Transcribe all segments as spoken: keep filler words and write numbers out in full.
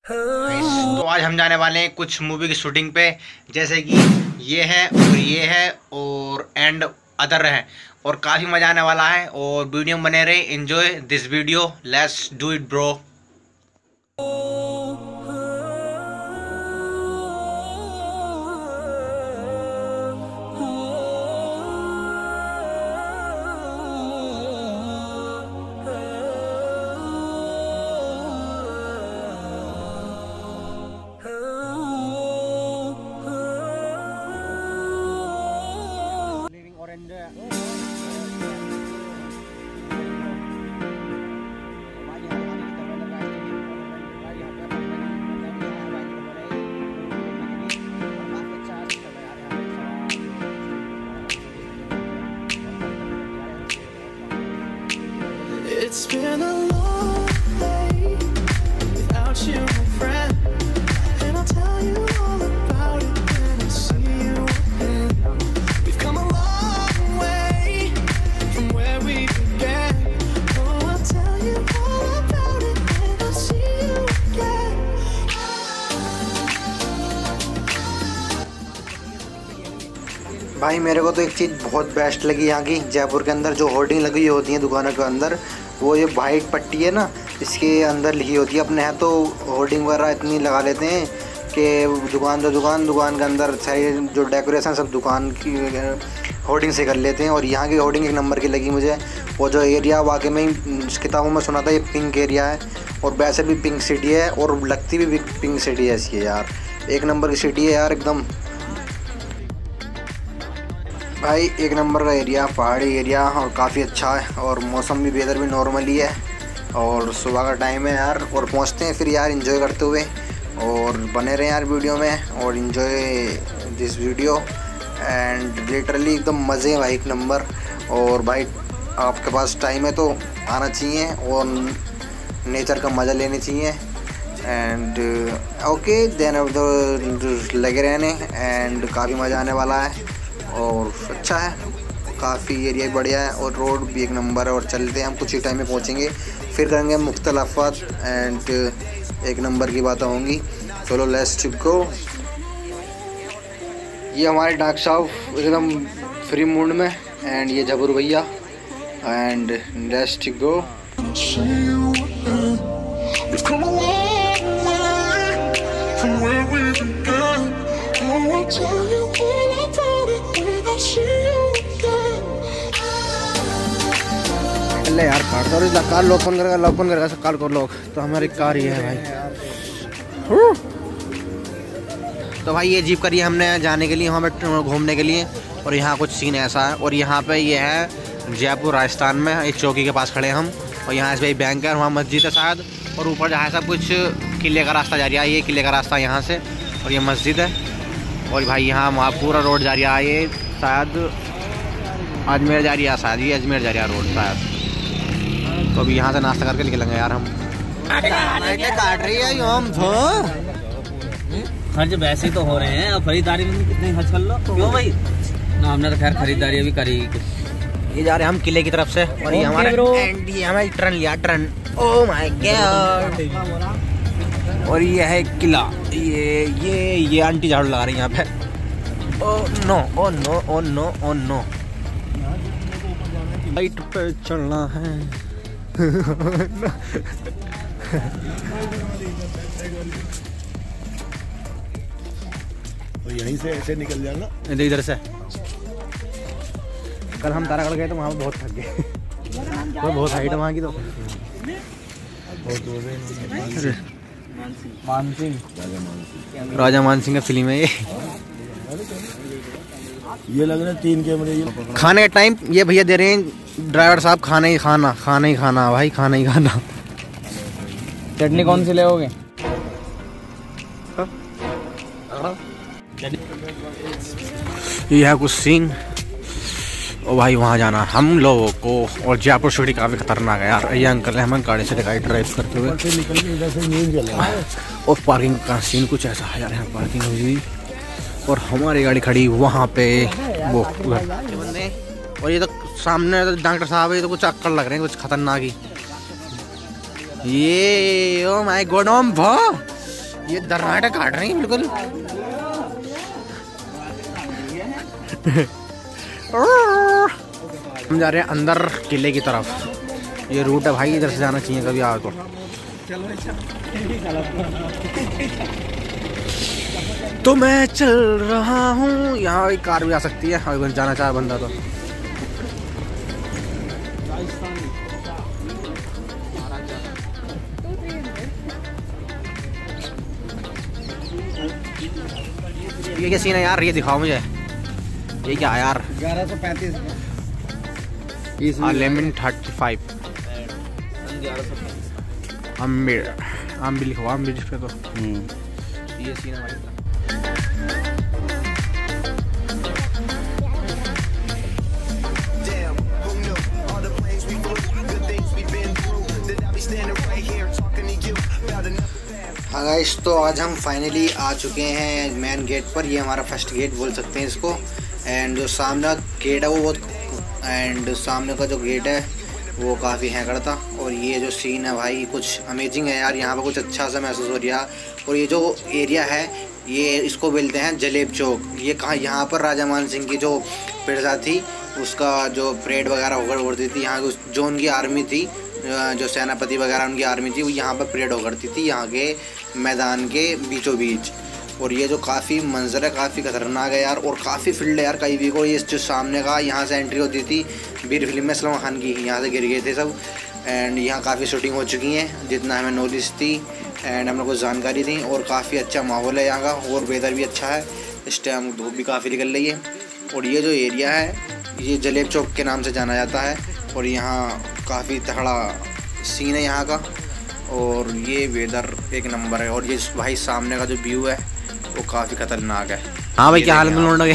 तो आज हम जाने वाले हैं कुछ मूवी की शूटिंग पे, जैसे कि ये है और ये है और एंड अदर है, और काफ़ी मज़ा आने वाला है। और वीडियो में बने रहे, enjoy this video, let's do it bro. It's been a long day without you, my friend, and I'll tell you all about it when I see you again. We've come a long way from where we began. Oh, I'll tell you all about it when I see you again. भाई मेरे को तो एक चीज़ बहुत best लगी यहाँ की, जयपुर के अंदर जो होर्डिंग लगी होती है दुकानों के अंदर, वो ये वाइट पट्टी है ना, इसके अंदर लिखी होती है। अपने यहाँ तो होर्डिंग वगैरह इतनी लगा लेते हैं कि दुकान तो दुकान दुकान के अंदर सारी जो डेकोरेशन सब दुकान की होर्डिंग से कर लेते हैं। और यहाँ की होर्डिंग एक नंबर की लगी मुझे। वो जो एरिया वाकई में ही किताबों में सुना था ये पिंक एरिया है, और वैसे भी पिंक सिटी है और लगती भी पिंक सिटी ऐसी है यार। एक नंबर की सिटी है यार एकदम भाई, एक नंबर का एरिया, पहाड़ी एरिया, और काफ़ी अच्छा है। और मौसम भी वेदर भी नॉर्मली है, और सुबह का टाइम है यार। और पहुंचते हैं फिर यार एंजॉय करते हुए, और बने रहे यार वीडियो में और enjoy this video. And literally एकदम मज़े हैं भाई, एक नंबर। और भाई आपके पास टाइम है तो आना चाहिए और नेचर का मज़ा लेना चाहिए। एंड ओके देन लगे रहने, एंड काफ़ी मज़ा आने वाला है और अच्छा है, काफ़ी एरिया बढ़िया है और रोड भी एक नंबर है। और चलते हैं हम, कुछ ही टाइम में पहुंचेंगे, फिर करेंगे मुख्तलफ़ात एंड एक नंबर की बातें होंगी। चलो लेट्स गो। ये हमारे डॉक्टर साहब एकदम फ्री मूड में, एंड ये जबूर भैया, एंड लेट्स गो। ले यार कार तो कार लोग फोन करेगा, लोग फोन करेगा, कार को लोग तो हमारी कार ही है भाई। तो भाई ये जीप करी हमने जाने के लिए, वहाँ पे घूमने के लिए। और यहाँ कुछ सीन ऐसा है, और यहाँ पे ये है जयपुर राजस्थान में, एक चौकी के पास खड़े हैं हम। और यहाँ एस बी आई बैंक है, वहाँ मस्जिद है शायद, और ऊपर जहाँ सब कुछ किले का रास्ता जा रहा है, ये किले का रास्ता यहाँ से, और ये मस्जिद है। और भाई यहाँ वहाँ पूरा रोड जा रहा है, ये शायद अजमेर जा रहा है, शायद ये अजमेर जा रहा है रोड शायद। तो अभी यहाँ से नाश्ता करके निकलेंगे यार हम। काट रही है हम खर्च वैसे तो हो रहे हैं, अब खरीदारी में कितने खर्च कर लो क्यों भाई ना, हमने तो खैर खरीदारी अभी करी। ये जा रहे हैं हम किले की तरफ से, और ये हमारा एंड ये हमें ट्रन लिया ट्रन। Oh my God. और ये है किला, ये ये ये आंटी झाड़ू लगा रही है यहाँ पे। Oh no oh no oh no oh no, light पे चलना है। तो यहीं से ऐसे निकल जाना इधर से। कल हम तारागढ़ गए तो वहाँ पे बहुत थक गए, तो बहुत हाइट है वहाँ की। तो मानसिंह, राजा मानसिंह का फिल्म है ये। ये लग रहा है तीन कैमरे। ये खाने का टाइम ये भैया दे रहे हैं ड्राइवर साहब, खाना ही खाना, खाना ही खाना भाई, खाना ही खाना। चटनी कौन सी लेओगे? ये है कुछ सीन। और भाई वहाँ जाना हम लोगों को, और जयपुर सिटी काफ़ी खतरनाक है यार। ये अंकल है, हमें गाड़ी से दिखाई ड्राइव करते हुए। और पार्किंग का सीन कुछ ऐसा है यार, यहाँ पार्किंग हुई हुई, और हमारी गाड़ी खड़ी वहाँ पे वो बंदे। और ये तो सामने तो डॉक्टर साहब, ये तो कुछ अक्कड़ लग रहे हैं, कुछ खतरनाक ही। ये ओ माय गॉड ओम भा ये दर्राटे काट रही है बिल्कुल। हम जा रहे हैं अंदर किले की तरफ। ये रूट है भाई, इधर से जाना चाहिए कभी आओ तो। तो मैं चल रहा हूँ। यहाँ एक कार भी आ सकती है अगर जाना चाहे बंदा तो। ये क्या सीन है यार, ये दिखाओ मुझे। ये क्या है यार? ग्यारह सौ पैंतीस लेमन थर्टी फाइव अम्बी अम्बी लिखो, अम्बी जिस पे तो ये सीन है भाई। हाँ गाइस, तो आज हम फाइनली आ चुके हैं मेन गेट पर। ये हमारा फर्स्ट गेट बोल सकते हैं इसको। एंड जो सामने गेट है वो बहुत एंड सामने का जो गेट है वो काफ़ी हैंकड़ था। और ये जो सीन है भाई कुछ अमेजिंग है यार। यहाँ पर कुछ अच्छा सा महसूस हो रहा है। और ये जो एरिया है ये इसको बोलते हैं जलेब चौक। ये कहाँ, यहाँ पर राजा मान सिंह की जो पिरजा थी उसका जो परेड वगैरह होकर होती थी। यहाँ जो उनकी आर्मी थी, जो सेनापति वगैरह उनकी आर्मी थी, वो यहाँ पर परेड हो करती थी यहाँ के मैदान के बीचों बीच। और ये जो काफ़ी मंजर है काफ़ी खतरनाक है यार। और काफ़ी फील्ड है यार कहीं भी को। ये जो सामने का यहाँ से एंट्री होती थी वीर फिल्म में सलमान खान की, यहाँ से गिर गए थे सब। एंड यहाँ काफ़ी शूटिंग हो चुकी हैं जितना हमें नॉलेज थी एंड हमें कुछ जानकारी थी। और काफ़ी अच्छा माहौल है यहाँ का और वेदर भी अच्छा है। इस टाइम धूप भी काफ़ी निकल रही है। और ये जो एरिया है ये जलेब चौक के नाम से जाना जाता है। और यहाँ काफ़ी तगड़ा सीन है यहाँ का। और ये वेदर एक नंबर है। और ये भाई सामने का जो व्यू है वो काफ़ी खतरनाक है। हाँ भाई, क्या हाल में लौटोगे?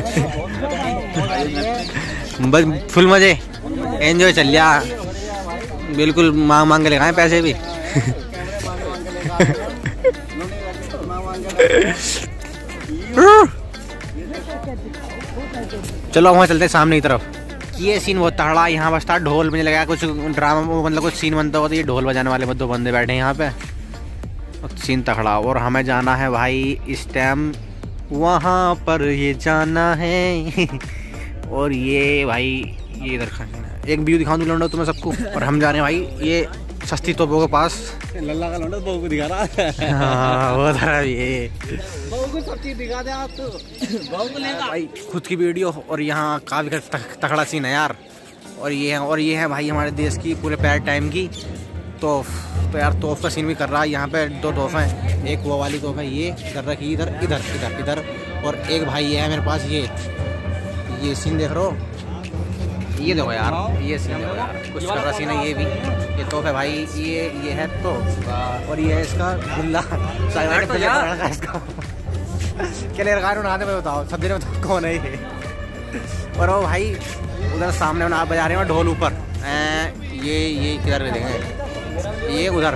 बस फुल मजे, एंजॉय चल लिया बिल्कुल। मांग मांग के लगाए पैसे भी। चलो वहाँ चलते हैं सामने की तरफ। ये सीन बहुत तगड़ा। यहाँ बस था ढोल बजने लगा, कुछ ड्रामा मतलब कुछ सीन बनता होगा तो ये ढोल बजाने वाले दो बंदे बैठे हैं यहाँ पे। सीन तगड़ा। और हमें जाना है भाई इस टाइम वहाँ पर, ये जाना है। और ये भाई ये इधर एक व्यू दिखाऊं दूँ लौंडा तुम्हें सबको। और हम जा रहे हैं भाई ये सस्ती तोपों के पास। लल्ला का लौंडा बहू को दिखा रहा है। हाँ वो था ये बहू को सब चीज दिखा दे आप तो। बहू को लेगा भाई खुद की वीडियो। और यहाँ काफ़ी तगड़ा सीन है यार। और ये है और ये है भाई हमारे देश की पूरे पैर टाइम की तोफ। तो यार तोफ का सीन भी कर रहा है यहाँ पे। दो तोहफे हैं, एक वो वाली तोहफा ये इधर रखी, इधर इधर इधर इधर। और एक भाई ये है मेरे पास, ये ये सीन देख रहे हो, ये देखो यार, ये सीन देखो यार, कुछ कर रहा सीन है ये भी। ये तोहफा है भाई, ये ये है तो। और ये है इसका गुल्ला का इसका क्या ले रखा है मैं बताओ, सब दिन बताओ कौन है ये। और वो भाई उधर सामने आप बजा रहे हो ढोल ऊपर। ये ये किधर देखेंगे, ये उधर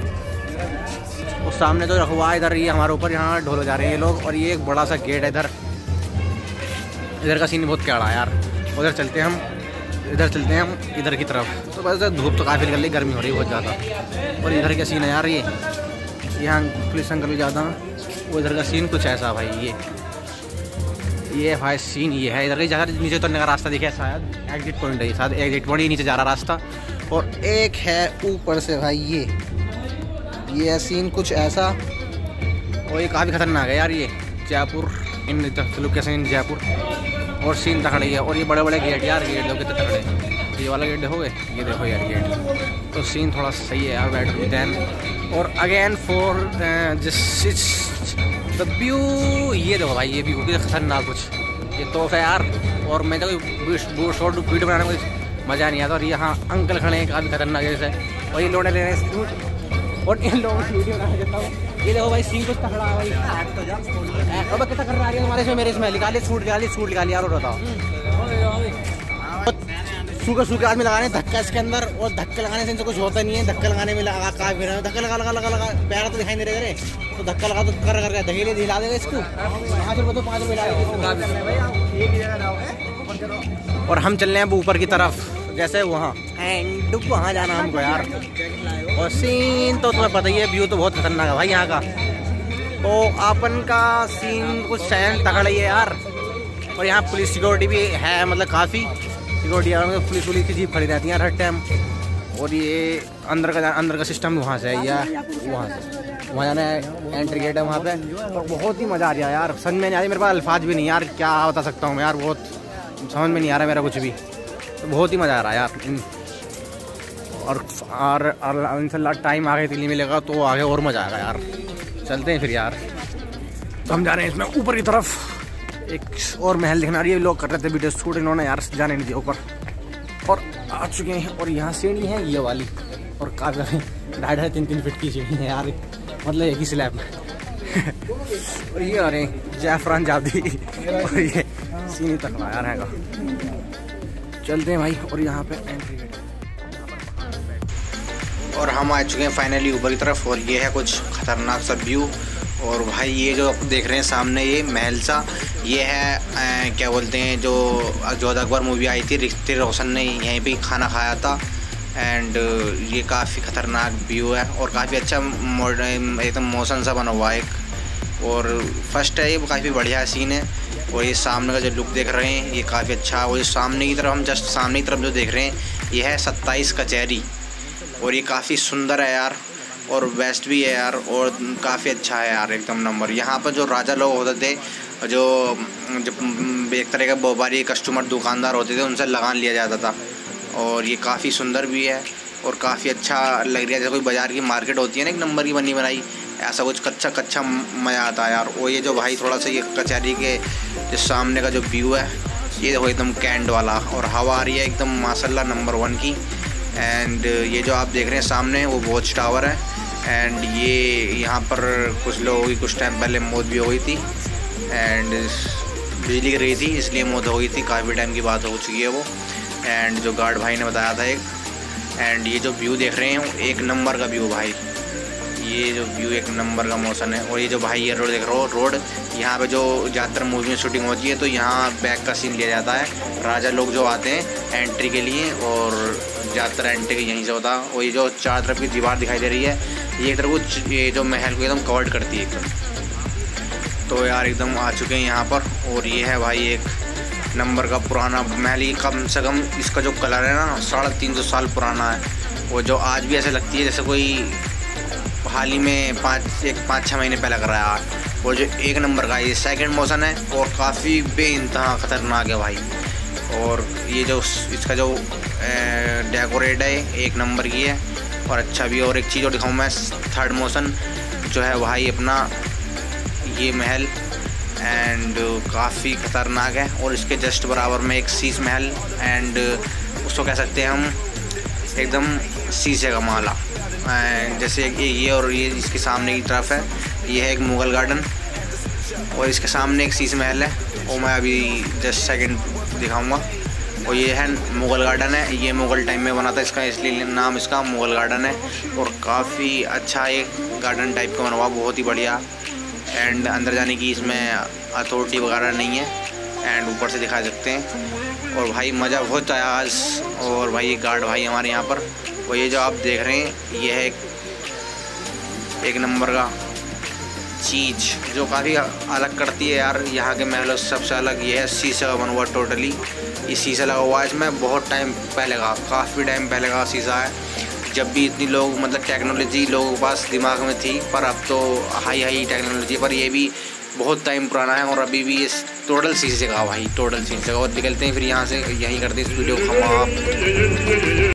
उस सामने तो रखवा इधर, ये हमारे ऊपर यहाँ ढोल बजा रहे हैं ये लोग। और ये एक बड़ा सा गेट है इधर। इधर का सीन बहुत कैड़ा यार। उधर चलते हैं हम, इधर चलते हैं हम इधर की तरफ। तो बस धूप तो काफ़ी निकल रही, गर्मी हो रही है बहुत ज़्यादा। और इधर का सीन है यार, ये यहाँ पुलिस अंकल भी ज़्यादा। वो इधर का सीन कुछ ऐसा भाई, ये ये भाई सीन ये है। इधर की जगह नीचे उतरने का रास्ता दिखे शायद, एग्जिट पॉइंट है ये, शायद एग्जिट पॉइंट ही नीचे जा रहा रास्ता। और एक है ऊपर से भाई ये ये सीन कुछ ऐसा। और ये काफ़ी खतरनाक है यार। ये Jaipur in location in Jaipur. और सीन तगड़ी है। और ये बड़े बड़े गेट यार, गेट देखो कितने तगड़े। ये वाला गेट देखोगे, ये देखो यार गेट। तो सीन थोड़ा सही है यार। बैठ देन और again for this the view. ये देखो भाई, ये व्यू कितना खतरनाक कुछ। ये तोहफा है यार। और मैं तो शॉर्ट वीडियो बनाने में मज़ा नहीं आता। और यहाँ अंकल खड़े हैं काफ़ी खतरनाक जैसे। और ये लोड़े ले रहे हैं शूट। और इन लोगों की वीडियो बना देता हूँ। ये देखो भाई सीन कुछ तगड़ा है भाई। अब कितना कर रहा है तुम्हारे इसमें, मेरे इसमें निकालिए सूट निकालिए सूट निकालिए यार। और बताओ सूखे सूखे आदमी लगाने धक्का इसके अंदर। और धक्का लगाने से इनसे कुछ होता नहीं है। धक्का लगाने में लगा का फिर धक्का लगा लगा लगा लगा पैर तो दिखाई नहीं दे रहे। तो धक्का लगा तो कर करके धकेले दिला देगा इसको। पाँच रुपये तो पाँच रुपये डालेगा। और हम चल रहे हैं ऊपर की तरफ, जैसे वहाँ एंड वहाँ जाना हमको यार। और सीन तो तुम्हें पता ही है, व्यू तो बहुत खतरनाक है भाई यहाँ का। तो अपन का सीन कुछ सहन तगड़ा ही है यार। और यहाँ पुलिस सिक्योरिटी भी है, मतलब काफ़ी सिक्योरिटी है, मतलब पुलिस पुलिस की जीप खड़ी रहती है हर टाइम। और ये अंदर का अंदर का सिस्टम वहाँ से है या वहाँ से वहाँ जाना है, एंट्री गेट है वहाँ पे। और बहुत ही मज़ा आ रहा है यार, समझ में नहीं आ रही, मेरे पास अल्फाज भी नहीं यार, क्या बता सकता हूँ मैं यार, बहुत समझ में नहीं आ रहा मेरा कुछ भी। तो बहुत ही मज़ा आ रहा है यार। और और इंशाल्लाह टाइम आगे दिल्ली मिलेगा तो आगे और मज़ा आएगा यार। चलते हैं फिर यार। तो हम जा रहे हैं इसमें ऊपर की तरफ, एक और महल दिखना रही है, लोग कर रहे थे वीडियो शूट, इन्होंने यार जाने नहीं दिया ऊपर। और आ चुके हैं और यहाँ सीढ़ी है ये वाली, और काफ़ी ढाई ढाई तीन तीन फिट की सीढ़ी है यार, मतलब एक ही स्लैब में। और ये आ रहे हैं जैफरान जादी, और ये सीनी तक यार है। चलते हैं भाई, और यहाँ पे एंट्री गेट। और हम आ चुके हैं फाइनली ऊपर की तरफ, और ये है कुछ खतरनाक सा व्यू। और भाई ये जो आप देख रहे हैं सामने ये महल सा, ये है आ, क्या बोलते हैं, जो जोध अकबर मूवी आई थी, ऋतिक रोशन ने यहीं पे खाना खाया था। एंड ये काफ़ी ख़तरनाक व्यू है और काफ़ी अच्छा मॉडर्न एकदम मौसम सा बना हुआ है एक। और फर्स्ट है ये, काफ़ी बढ़िया सीन है। और ये सामने का जो लुक देख रहे हैं ये काफ़ी अच्छा। और ये सामने की तरफ हम जस्ट सामने की तरफ जो देख रहे हैं ये है सत्ताईस कचहरी, और ये काफ़ी सुंदर है यार, और बेस्ट भी है यार, और काफ़ी अच्छा है यार एकदम नंबर। यहाँ पर जो राजा लोग होते थे, जो जो एक तरह का व्यापारी कस्टमर दुकानदार होते थे, उनसे लगान लिया जाता था। और ये काफ़ी सुंदर भी है और काफ़ी अच्छा लग रहा है, जैसे कोई बाज़ार की मार्केट होती है ना एक नंबर की बनी बनाई, ऐसा कुछ कच्चा कच्चा मज़ा आता है यार। और ये जो भाई थोड़ा सा ये कचहरी के जो सामने का जो व्यू है ये देखो एकदम कैंट वाला, और हवा आ रही है एकदम माशाल्लाह नंबर वन की। एंड ये जो आप देख रहे हैं सामने वो वॉच टावर है। एंड ये यहाँ पर कुछ लोगों की कुछ टाइम पहले मौत भी हो गई थी, एंड बिजली गिर रही थी इसलिए मौत हो गई थी, काफ़ी टाइम की बात हो चुकी है वो। एंड जो गार्ड भाई ने बताया था एक। एंड ये जो व्यू देख रहे हैं एक नंबर का व्यू भाई, ये जो व्यू एक नंबर का मौसम है। और ये जो भाई ये रोड देख रहे हो, रोड यहाँ पे जो ज़्यादातर मूवी में शूटिंग होती है तो यहाँ बैक का सीन लिया जाता है, राजा लोग जो आते हैं एंट्री के लिए, और ज़्यादातर एंट्री यहीं से होता है। और ये जो चार तरफ की दीवार दिखाई दे रही है ये एक तरफ को ये जो महल को एकदम कवर्ड करती है एकदम। तो यार एकदम आ चुके हैं यहाँ पर, और ये है भाई एक नंबर का पुराना महल। ये कम से कम इसका जो कलर है ना साढ़े तीन सौ साल पुराना है, वो जो आज भी ऐसे लगती है जैसे कोई हाल ही में पाँच एक पाँच छः महीने पहले कराया। और जो एक नंबर का ये सेकंड मौसम है और काफ़ी बेइंतहा ख़तरनाक है भाई। और ये जो इसका जो डेकोरेट है एक नंबर की है और अच्छा भी है। और एक चीज़ और दिखाऊँ मैं, थर्ड मौसम जो है भाई अपना ये महल, एंड काफ़ी ख़तरनाक है। और इसके जस्ट बराबर में एक शीश महल, एंड उसको कह सकते हैं हम एकदम शीशे का माला, जैसे ये। और ये इसके सामने की तरफ है ये है एक मुग़ल गार्डन, और इसके सामने एक शीश महल है, वो मैं अभी जस्ट सेकंड दिखाऊंगा। और ये है मुग़ल गार्डन है, ये मुग़ल टाइम में बना था इसका, इसलिए नाम इसका मुग़ल गार्डन है। और काफ़ी अच्छा एक गार्डन टाइप का बना हुआ, बहुत ही बढ़िया। एंड अंदर जाने की इसमें अथॉरिटी वगैरह नहीं है, एंड ऊपर से दिखा सकते हैं। और भाई मज़ा बहुत आया आज। और भाई ये गार्ड भाई हमारे यहाँ पर, और ये जो आप देख रहे हैं ये है एक, एक नंबर का चीज़ जो काफ़ी अलग करती है यार यहाँ के महलों से। सबसे अलग ये है शीशे का बना हुआ, टोटली ये शीशा लगा हुआ है इसमें। बहुत टाइम पहले का, काफ़ी टाइम पहले का शीशा है, जब भी इतनी लोग मतलब टेक्नोलॉजी लोगों के पास दिमाग में थी, पर अब तो हाई हाई टेक्नोलॉजी, पर ये भी बहुत टाइम पुराना है। और अभी भी ये टोटल शीशे का भाई, टोटल शीशे का। और निकलते हैं फिर यहाँ से, यहीं करते हैं इस वीडियो को हम आप।